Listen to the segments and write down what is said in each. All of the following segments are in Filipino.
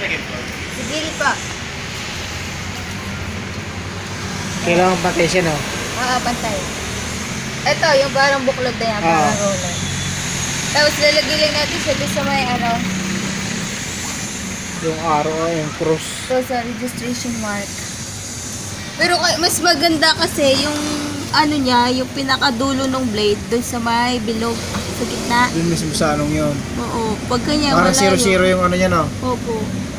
Sige pa. Kailangan patay siya, no? Oo, pantay. Ito, yung parang buklod na yan, parang roller. Tapos lalagay lang natin siya doon sa may ano. Yung arrow, yung cross. Ito sa registration mark. Pero mas maganda kasi yung ano niya, yung pinakadulo ng blade doon sa may bilog sa gitna. Yun mismo sa anong yun. Oo, pag kanya Parang wala 0-0 yung ano niya, no? Opo.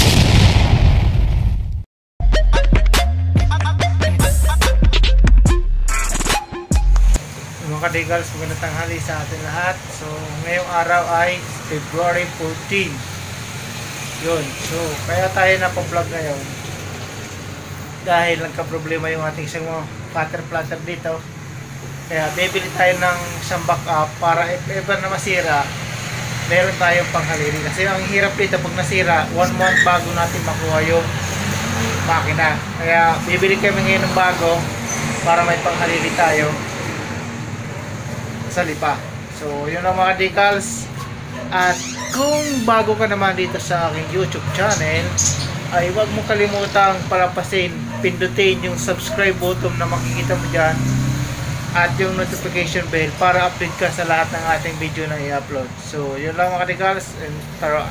Mga kadigals, magandang tanghali sa atin lahat. So, ngayong araw ay February 14. Yun. So, kaya tayo napa-vlog ngayon. Dahil nagka-problema yung ating isang cutter platter dito. Kaya bibili tayo ng isang backup para if ever na masira, meron tayong panghalili. Kasi ang hirap dito pag nasira, 1 month bago natin makuha yung makina. Kaya bibili kami ngayon ng bago para may panghalili tayo sa lipa. So, yun ang mga decals. At kung bago ka naman dito sa aking YouTube channel, ay huwag mo kalimutang palapasin, pindutin yung subscribe button na makikita mo dyan at yung notification bell para update ka sa lahat ng ating video na i-upload. So, yun lang mga decals, and tara!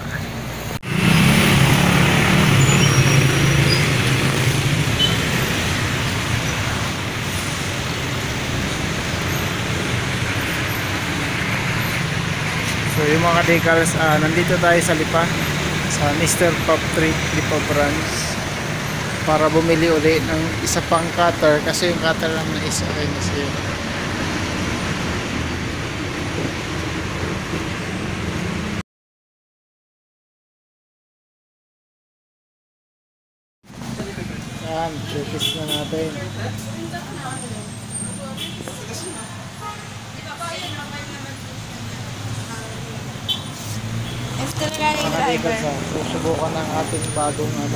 So yung mga decals, nandito tayo sa Lipa, sa Mr. Pop 3 Lipa branch para bumili ulit ng isa pang cutter kasi yung cutter lang na isa rin kasi yan, practice na natin. Mga decals, susubukan ng ating bagong ano.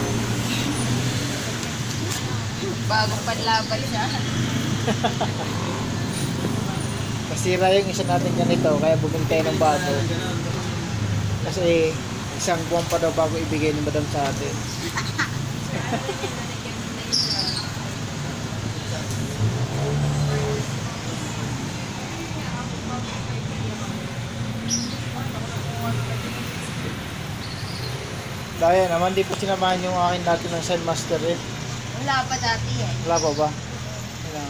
Bagong panlaban siya. Nasira yung isa natin ganito, kaya bumili tayo ng bago. Kasi isang buwan pa daw bago ibigay ni madam sa atin. Dahil naman di po sinamahan yung akin dati ng Sandmaster eh. Wala pa dati eh. Wala pa ba? Wala.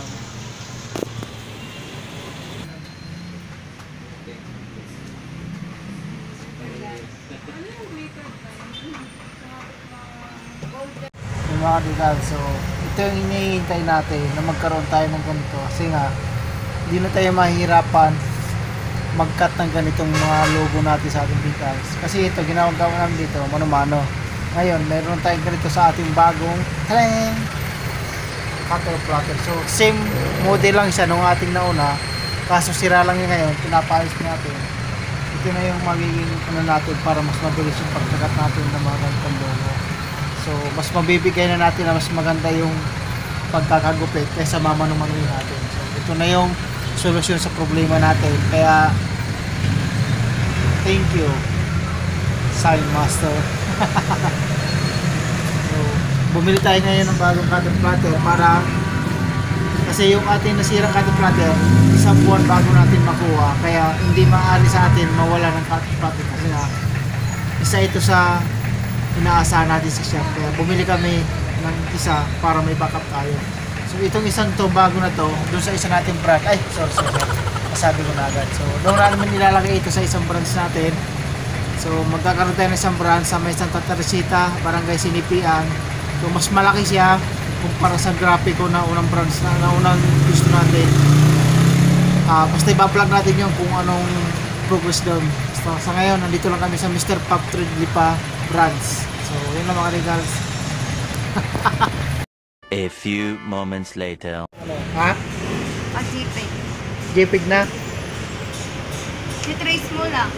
Yung mga decals, so ito yung hinihintay natin na magkaroon tayo ng ganito kasi nga hindi na tayo mahihirapan mag-cut ng ganitong mga logo natin sa ating decals. Kasi ito, ginagawa namin dito, mano-mano. Ngayon, meron tayong ganito sa ating bagong cutter platter. So, same model lang siya nung ating nauna. Kaso sira lang yun ngayon, pinapayos natin. Ito na yung magiging ano natin para mas mabilis yung pagkakat natin ng mga ganitong logo. So, mas mabibigay na natin na mas maganda yung pagkakagupit kaysa mamano-manoy natin. So, ito na yung solusyon sa problema natin. Kaya thank you Sandmaster. So, bumili tayo ngayon ng bagong cutter platter para kasi yung ating nasirang cutter platter isang buwan bago natin makuha, kaya hindi maaari sa atin mawala ng cutter platter kasi nga isa ito sa inaasahan natin sa shop, kaya bumili kami ng isa para may backup tayo. So itong isang to, bago na to, doon sa isa natin branch, ay sorry, masabi ko na agad. So doon namin nilalagay ito sa isang branch natin. So magkakaroon tayo ng isang branch sa may Santa Teresita, Barangay Sinipian. So mas malaki siya kumpara sa graphico na unang branch na unang gusto natin. Basta i-vlog natin yung kung anong progress doon. So, sa ngayon, nandito lang kami sa Mr. Pop 3 Lipa branch. So yun lang mga regals. A few moments later. Ano? Ha? Pag-JPEG. JPEG na? I-trace mo lang.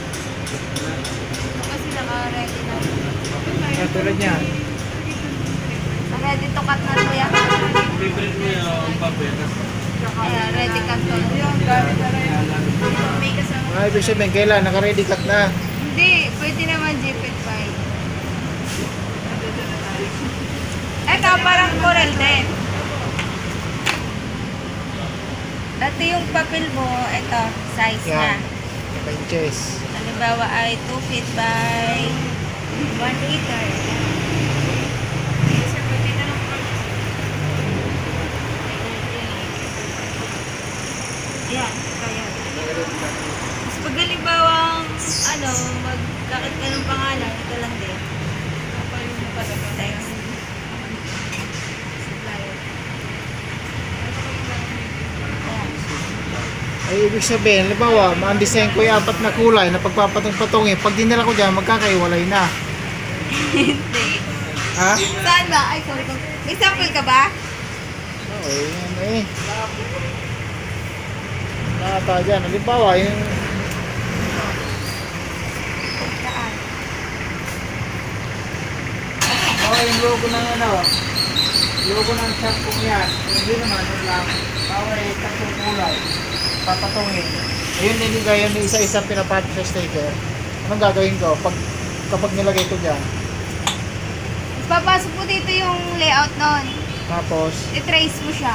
Kasi naka-ready na. Tulad niya. Ready to cut na to yan. Favorite mo yung papel. Ayan, ready cut to. Yung gamit na rin. May kasama. Ibig sabihin, kailan? Naka-ready cut na. Hindi, pwede naman JPEG file. Ito, parang coral din. Dati yung papel mo, ito, size Yan. na. 5 inches. Halimbawa ay 2 feet by 1 meter. Yan, kaya. Mas pag halimbawang, magkakit ka ng pangalan, ito lang din. Text. Supplier. Ay, ibig sabihin, halimbawa, ma-design ko yung 4 na kulay na pagpapatong-patongin. Pag dinala ko dyan, magkakaiwalay na. Hindi. Ha? Saan ba? Ay, sorry. May sample ka ba? Oo, yan eh. Nakata dyan. Halimbawa, yung Saan? yung logo ng logo ng shop kong yan. Hindi naman, lang. Bawa yung 3 kulay. Papatongin. Ayun nilagay yun, isa-isa pinapatong sa sticker. Anong gagawin ko? Kapag nilagay ko dyan. Papasok po dito yung layout nun. Tapos, I-trace mo siya.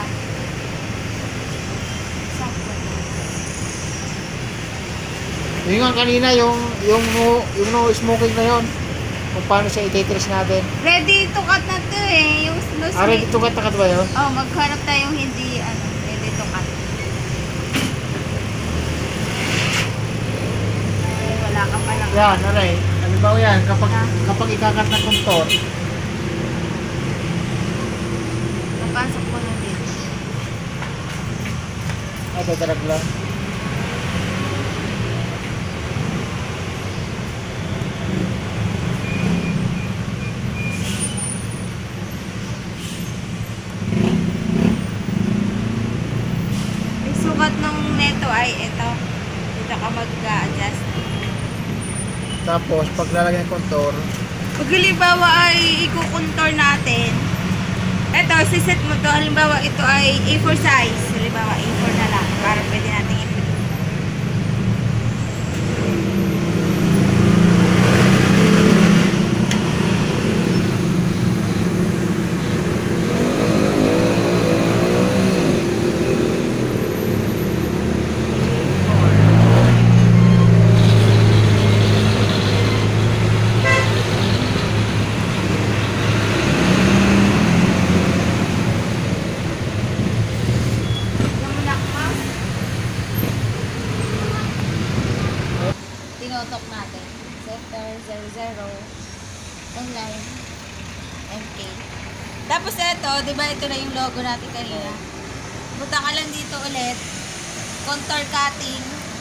yun nga kanina, yung no smoking na yun. Kung paano siya ititrace natin. Ready to cut na to eh. Yung no Ready to cut na ba yun? Oh, maghanap tayong hindi, ready to cut. Ay, wala ka pa lang. Yan, aray. Halimbawa yan, kapag ikakat na kontor, Papasok ko na dito. dadarag lang. Yung sukat ng neto ay ito. Dito ka mag-adjust. Tapos, pag lalagyan ng kontor, Pag halimbawa ay i-contour natin, ito, siset mo to. Halimbawa, ito ay A4 size. Halimbawa, A4 na lang. Para pwede natin i-print. Tinotok natin. Sector 00, online, MK. Tapos ito, di ba ito na yung logo natin kanina? Punta ka lang dito ulit. Contour cutting.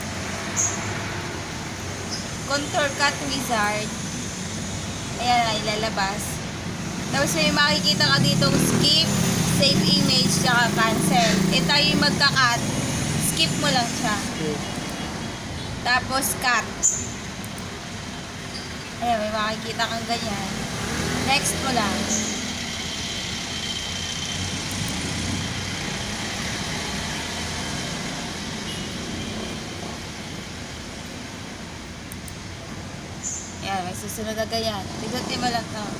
Contour cut wizard. Ayan na, ilalabas. Tapos may makikita ka dito skip, save image, tsaka cancel. Ito yung magka-cut. Skip mo lang siya. Tapos cut. Ayan, may makikita kang ganyan. Next mo lang. Ayan, may susunod na ganyan. Pigutin mo lang to.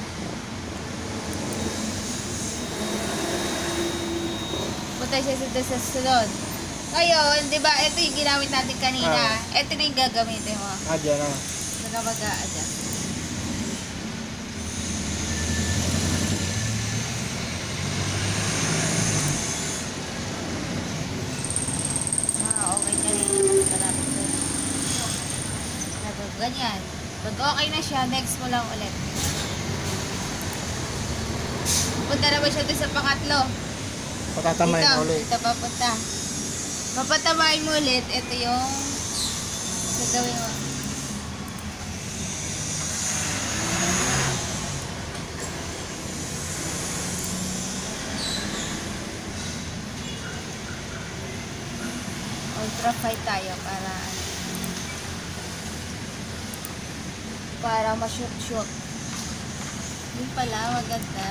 Punta siya sa susunod. Ngayon, di ba, ito yung ginamit natin kanina. Ito na yung gagamitin mo. dyan na. Ito na mag-a-adjust. Okay ka rin. Malapit ko. Ganyan. Pag okay na siya, next mo lang ulit. Punta na ba siya doon sa pangatlo? Patatamay na ulit. Dito papunta. Papatamain mo ulit. Ito yung gagawin mo. Ultra fine tayo para ma-shoot. Yun pala, maganda.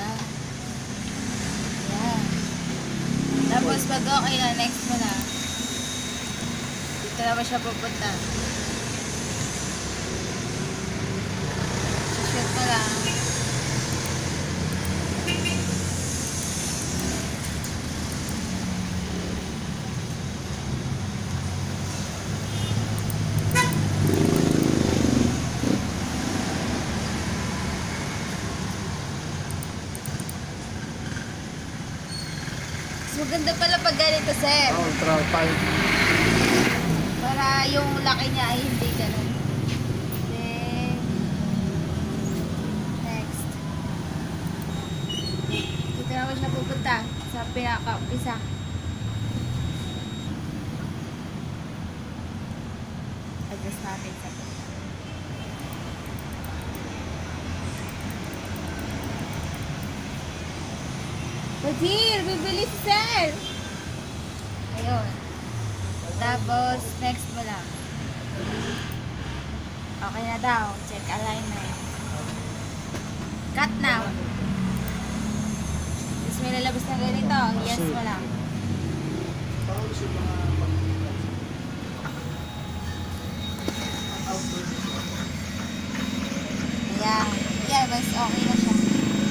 Yan. Tapos pag okay na, next mo na. Dito na ba siya pupunta? Shoot mo lang. Maganda pala pag ganito, sir. Ultra 5. Para yung laki niya ay hindi ganun. Then, next. Dito naman siya pupunta sa pinaka-umpisa. Adjust natin sa ito. Badir, bibili si sir! Ayun. Tapos, next mo lang. Okay na daw. Check alignment. Cut now. Tapos may lalabas na ganito. Yes mo lang. Ayan. Ayan, mas okay na siya.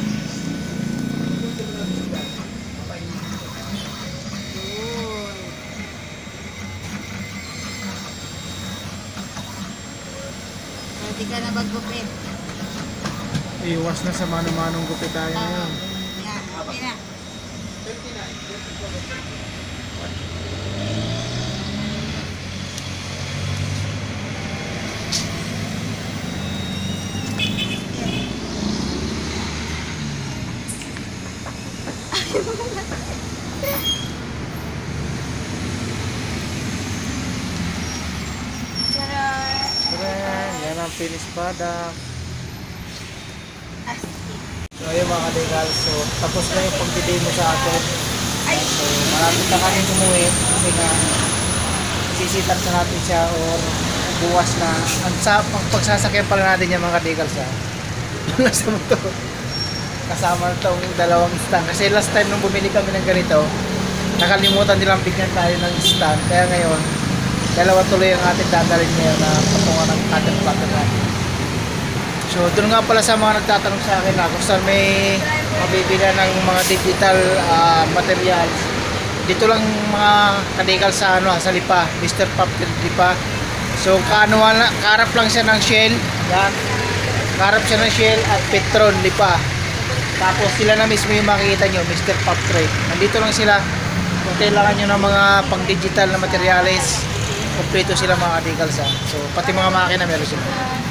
Pwede ka na maggupit. Iwas na sa mano-manong gupit tayo ngayon. Yan, okay na. Charot! Yan ang finished product. Astig. So ayun mga kadigal, so tapos na yung pagdi-demo sa atin. Ay! So malapit na kami umuwi kasi nga sisitan sa natin siya or buwas na. Ang pagsasakyan pala natin yung mga kadigal sa nasa motor. Kasama itong dalawang stand. Kasi last time nung bumili kami ng ganito, nakalimutan nilang bigyan tayo ng stand. Kaya ngayon, dalawa tuloy ang ating dadalhin ngayon na patungan ng ating platter natin. So, doon nga pala sa mga nagtatanong sa akin na kung saan may mabibili ng mga digital materials. Dito lang mga kadigal sa sa Lipa, Mr. Pop Lipa. So, kaharap lang siya ng Shell. Yan. Kaharap siya ng Shell at Petron Lipa. Tapos sila na mismo yung makikita nyo, Mr. Pop Trade. Nandito lang sila. Kung kailangan nyo ng mga pang-digital na materials, kompleto sila mga kadigal sa. So, pati mga makina meron sila.